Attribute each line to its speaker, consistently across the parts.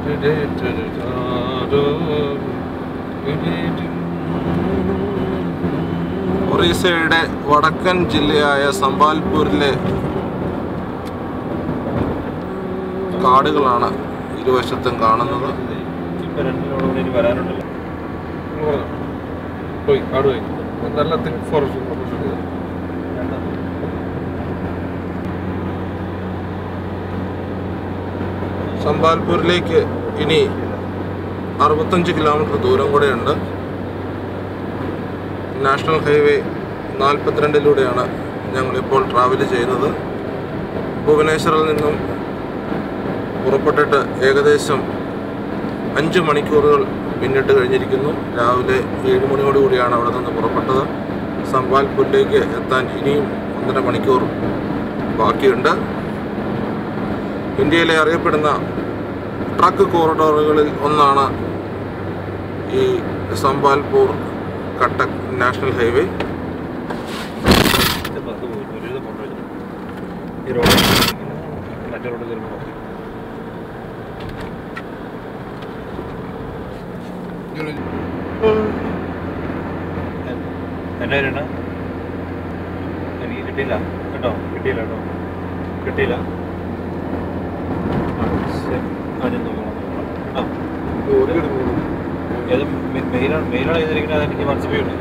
Speaker 1: ഒറീസയുടെ വടക്കൻ ജില്ലയായ സംബാൽപൂരിലെ കാടുകളാണ് ഇരുവശത്തും കാണുന്നത്. സംബാൽപൂരിലേക്ക് ഇനി 65 കിലോമീറ്റർ ദൂരം കൂടെയുണ്ട്. നാഷണൽ ഹൈവേ 42 ഞങ്ങളിപ്പോൾ ട്രാവൽ ചെയ്യുന്നത്. ഭുവനേശ്വറിൽ നിന്നും പുറപ്പെട്ടിട്ട് ഏകദേശം 5 മണിക്കൂറുകൾ പിന്നിട്ട് കഴിഞ്ഞിരിക്കുന്നു. രാവിലെ 7 മണിയോടുകൂടിയാണ് അവിടെ നിന്ന് പുറപ്പെട്ടത്. സംബാൽപൂരിലേക്ക് എത്താൻ ഇനിയും 1.5 മണിക്കൂർ ബാക്കിയുണ്ട്. ഇന്ത്യയിലെ അറിയപ്പെടുന്ന ട്രക്ക് കോറിഡോറുകളിൽ ഒന്നാണ് ഈ സംബാൽപൂർ കട്ടക് നാഷണൽ ഹൈവേ.
Speaker 2: എന്നാ എനിക്ക് കിട്ടിയില്ല കേട്ടോ, കിട്ടിയില്ല കേട്ടോ, കിട്ടിയില്ല. ഏത് മെയിലാണ് ചെയ്തിരിക്കുന്നത്? അതെനിക്ക് വാട്സപ്പ് ചെയ്യുന്നു.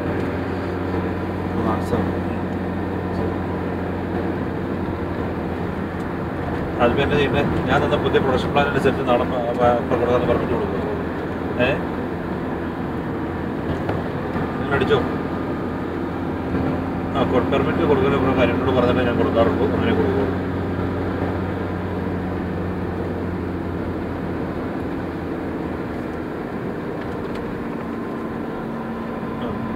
Speaker 2: അതിപ്പോൾ എന്താ ചെയ്യുന്നത്? ഞാൻ തന്ന പുതിയ പ്രൊഡക്ഷൻ പ്ലാൻ അനുസരിച്ച് നാളെ കൊടുക്കാമെന്ന് പറഞ്ഞിട്ട് കൊടുക്കും. നിങ്ങൾ അടിച്ചോ? പെർമിറ്റ് കൊടുക്കുന്ന കാര്യങ്ങളോട് പറഞ്ഞിട്ട് ഞാൻ കൊടുക്കാറുള്ളൂ, അങ്ങനെ കൊടുക്കുള്ളൂ.